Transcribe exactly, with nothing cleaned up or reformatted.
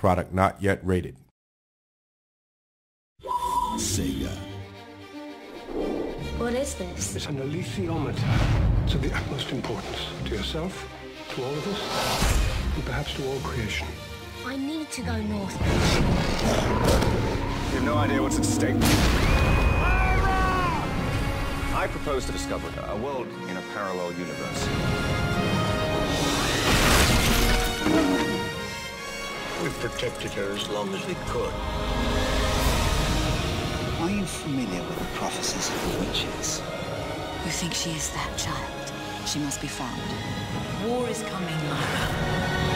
Product not yet rated. Sega. What is this? It's an alethiometer. It's of the utmost importance to yourself, to all of us, and perhaps to all creation. I need to go north. You have no idea what's at stake. I propose to discover a world in a parallel universe. We've protected her as long as we could. Are you familiar with the prophecies of the witches? You think she is that child? She must be found. War is coming, Lara.